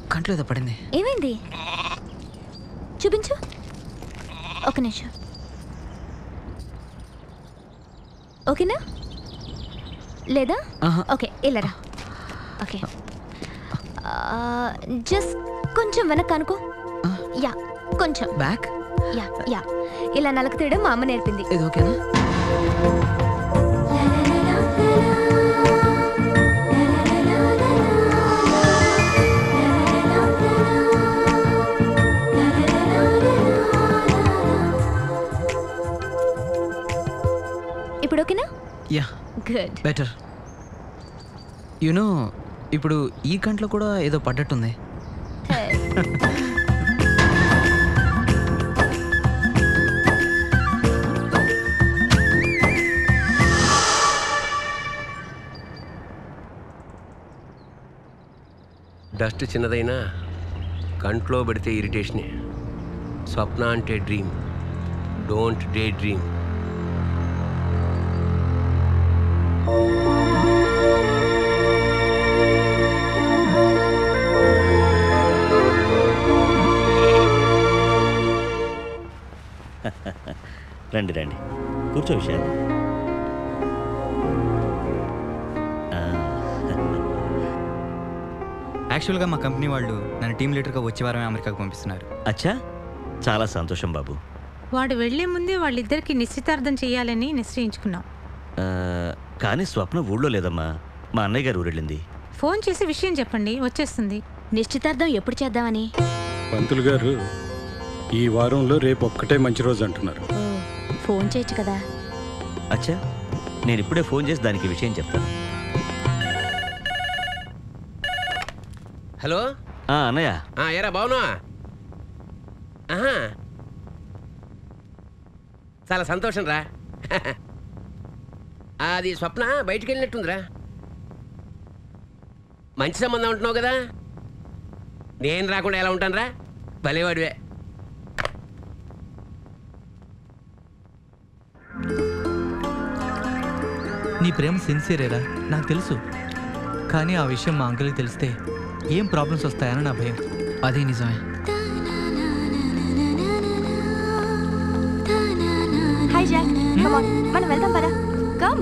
కంట్లో ఏదో పడింది. ఏమైంది చూపించు. ఒక నిమిషం. ఓకేనా లేదా? ఓకే ఇల్లరా. ఓకే జస్ట్ కొంచెం వెనక్కి అనుకో. యా కొంచెం బ్యాక్. యా యా ఇలా నలక తీయడం మా అమ్మ నేర్పింది. ఇది ఓకేనా? ఇప్పుడు ఓకేనా? Yeah good. బెటర్. యునో ఇప్పుడు ఈ కంట్లో కూడా ఏదో పడ్డట్టుంది. డస్ట్ చిన్నదైనా కంట్లో పడితే ఇరిటేషనే. స్వప్న అంటే డ్రీమ్, డోంట్ డే డ్రీమ్. రండి రండి కూర్చో విశాల్. యాక్చువల్గా మా కంపెనీ వాళ్ళు నన్ను టీమ్ లీడర్గా వచ్చే వారమే అమెరికాకు పంపిస్తున్నారు. అచ్చా, చాలా సంతోషం బాబు. వాడు వెళ్లే ముందే వాళ్ళిద్దరికి నిశ్చితార్థం చేయాలని నిశ్చయించుకున్నాం. కానీ స్వప్న ఊళ్ళో లేదమ్మా, మా అన్నయ్య గారు ఊరెళ్ళింది. ఫోన్ చేసి విషయం చెప్పండి, వచ్చేస్తుంది. నిశ్చితార్థం ఎప్పుడు చేద్దామని? పంతులు గారు ఈ వారంలో రేపు ఒక్కటే మంచి రోజు అంటున్నారు. ఫోన్ చేయొచ్చు కదా. అచ్చా, నేను ఇప్పుడే ఫోన్ చేసి దానికి విషయం చెప్తాను. హలో అన్నయ్య. ఏరా బావునా? చాలా సంతోషం రా. అది స్వప్న బయటికి వెళ్ళినట్టుందిరా. మంచి సంబంధం అంటున్నావు కదా, నేను రాకుండా ఎలా ఉంటాను రా? భలేవాడివే. నీ ప్రేమ సిన్సియరేరా నాకు తెలుసు, కానీ ఆ విషయం మా అంకుల్కి తెలిస్తే ఏం ప్రాబ్లమ్స్ వస్తాయని నా భయం. అదే నిజమే. హాయ్ జాక్, కమ్ ఆన్ మనం వెళ్దాం పద. కమ్.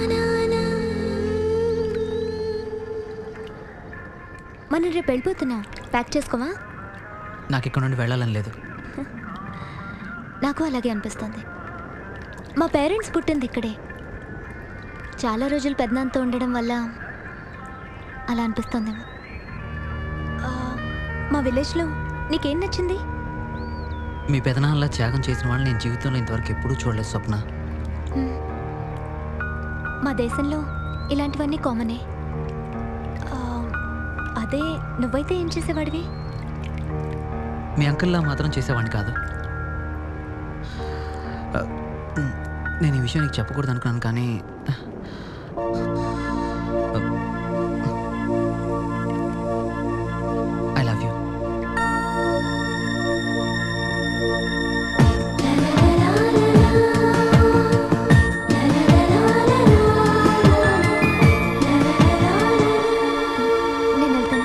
మనం రేపు వెళ్ళిపోతున్నాం, ప్యాక్ చేసుకోవా? నాకు ఇక్కడ నుండి వెళ్ళాలని లేదు. నాకు అలాగే అనిపిస్తుంది. మా పేరెంట్స్ పుట్టింది ఇక్కడే. చాలా రోజులు పెద్దనాన్నతో ఉండడం వల్ల అలా అనిపిస్తుందేమో. మా విలేజ్లో నీకేం నచ్చింది? మీ పెదనాన్నలా త్యాగం చేసిన వాళ్ళు నేను జీవితంలో ఇంతవరకు ఎప్పుడూ చూడలేదు స్వప్న. మా దేశంలో ఇలాంటివన్నీ కామనే. అదే నువ్వైతే ఏం చేసేవాడివి? మీ అంకుల్లా మాత్రం చేసేవాడిని కాదు. నేను ఈ విషయం నీకు చెప్పకూడదు అనుకున్నాను, కానీ ఐ లవ్ యూ. నేను వెళ్తాను.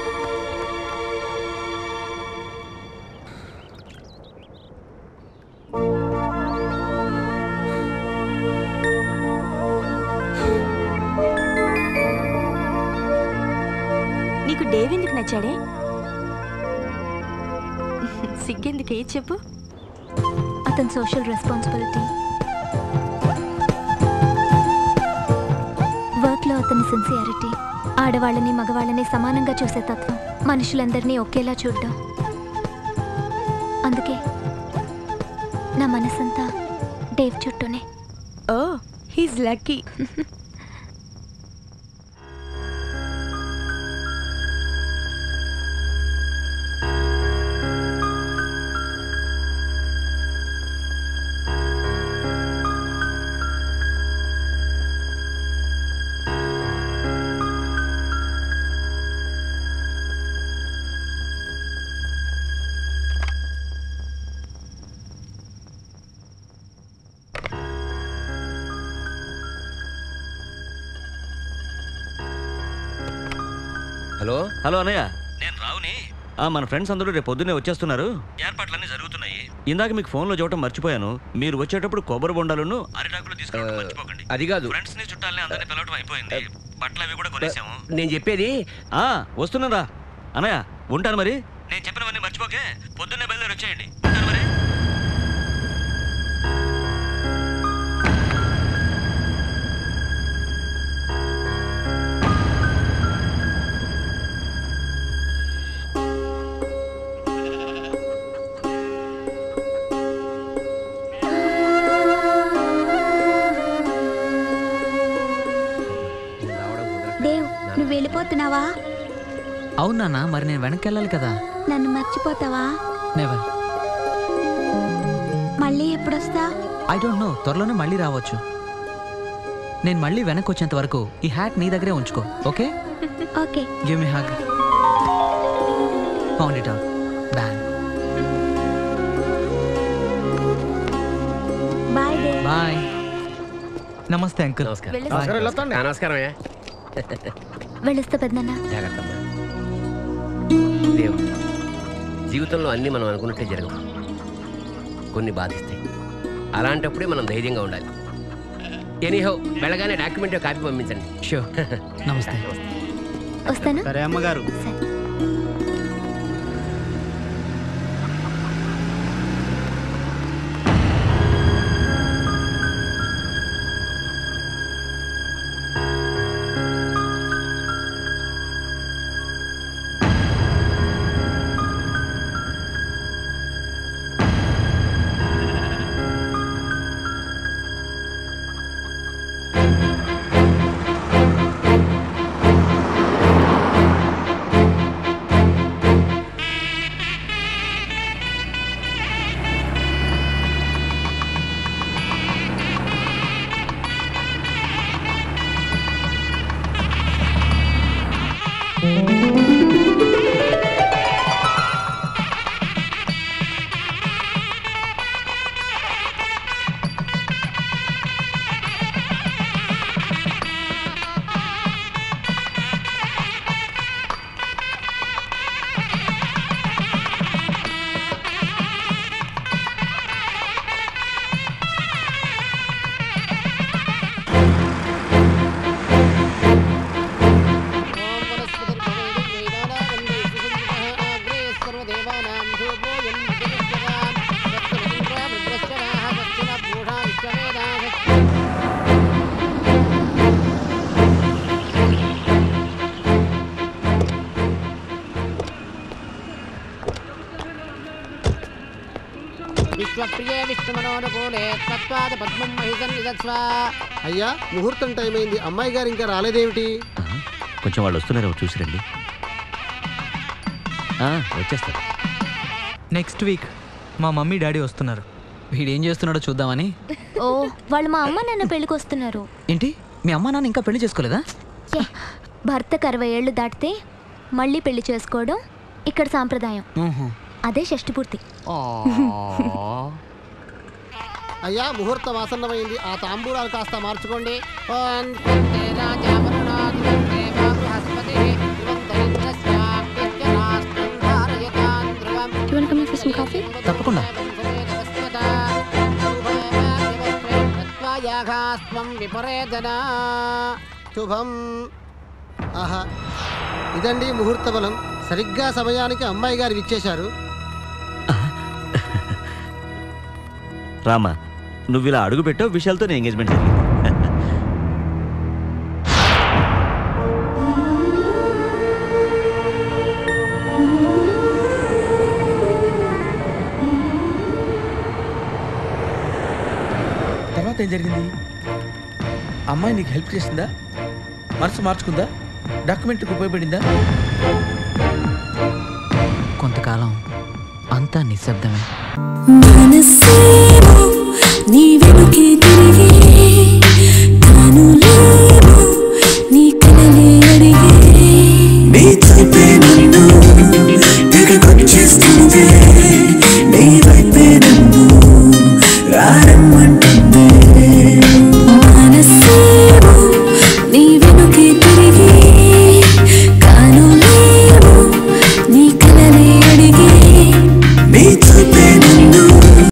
నీకు డేవ్ ఎందుకు నచ్చాడే? సిగ్గెందుకే చెప్పు. అతని సోషల్ రెస్పాన్సిబిలిటీ, వర్క్లో అతని సిన్సియారిటీ, ఆడవాళ్ళని మగవాళ్ళని సమానంగా చూసే తత్వం, మనుషులందరినీ ఒకేలా చూడడం. అందుకే నా మనసంతా డేవ్ చుట్టూనే. Oh he's lucky. Hello hello అన్నయ్య, నేను రావుని మన ఫ్రెండ్స్ అందరూ రేపు పొద్దున్నే వచ్చేస్తున్నారు. ఏర్పాట్లన్నీ జరుగుతున్నాయి. ఇందాక మీకు ఫోన్లో చూడటం మర్చిపోయాను. మీరు వచ్చేటప్పుడు కొబ్బరి బొండాలను అరిటాకులు తీసుకోవడం మర్చిపోకండి. అది కాదు, ఫ్రెండ్స్ ని చుట్టాలని అందరినీ పిలవటం అయిపోయింది. బట్టలు అవి కూడా కొనేసాము. నేను చెప్పేది వస్తున్నారా అన్నయ్య? ఉంటాను మరి. నేను చెప్పినవన్నీ మర్చిపోకే. పొద్దున్నే బయలుదేరి వచ్చేయండి. ఉంటాను మరి. దేవ్, నువ్వు వెళ్ళిపోతున్నావా? అవునా? మరి నేను వెనక్కి వెళ్ళాలి కదా. నన్ను మర్చిపోతావా? నెవర్. మళ్ళీ ఎప్పుడొస్తా? I don't know. త్వరలోనే మళ్ళీ రావచ్చు. నేను మళ్ళీ వెనక్కి వచ్చేంత వరకు ఈ హ్యాట్ నీ దగ్గరే ఉంచుకో. Okay? Okay. Give me hug. Found it out. Ban. Bye Dev. Bye. నమస్తే అంకుల్. నమస్కారం. వెళ్ళొస్తా పెద్దన్న. జాగ్రత్త. దేవ్, జీవితంలో అన్నీ మనం అనుకున్నట్టే జరగవు. కొన్ని బాధిస్తాయి. అలాంటప్పుడే మనం ధైర్యంగా ఉండాలి. ఎనీహో, వెళ్ళగానే డాక్యుమెంట్ కాపీ పంపించండి. షూర్. నమస్తే. వస్తాను. సరే అమ్మగారు. సరే. విశ్వప్రియే విష్ణుమనోనుకూలే తత్వాద పద్మం మహిసన్నిధత్స్వ. అయ్యా, ముహూర్తం టైం అయింది. అమ్మాయి గారు ఇంకా రాలేదేమిటి? కొంచెం వాళ్ళు వస్తున్నారో చూసిరండి. వచ్చేస్తారు. నెక్స్ట్ వీక్ మా మమ్మీ డాడీ వస్తున్నారు. వీడేం చేస్తున్నాడో చూద్దామని. ఓ, వాళ్ళు మా అమ్మ నాన్న పెళ్ళికి వస్తున్నారు. ఏంటి? మీ అమ్మ నాన్న ఇంకా పెళ్లి చేసుకోలేదా? భర్తకు 60 ఏళ్ళు దాటితే మళ్ళీ పెళ్లి చేసుకోవడం ఇక్కడ సాంప్రదాయం. అదే షష్ఠి పూర్తి. అయ్యా, ముహూర్తం ఆసన్నమైంది. ఆ తాంబూలాలు కాస్త మార్చుకోండి. తప్పకుండా. శుభం. ఆహా, ఇదండి ముహూర్త బలం. సరిగ్గా సమయానికి అమ్మాయి గారు ఇచ్చేశారు. రామా, నువ్వు ఇలా అడుగు పెట్టావు, విషయాలతో ఎంగేజ్మెంట్ జరిగింది. తర్వాత ఏం జరిగింది? అమ్మాయి నీకు హెల్ప్ చేసిందా? మనసు మార్చుకుందా? డాక్యుమెంట్కి ఉపయోగపడిందా? కొంతకాలం అంతా నిశ్శబ్దమే.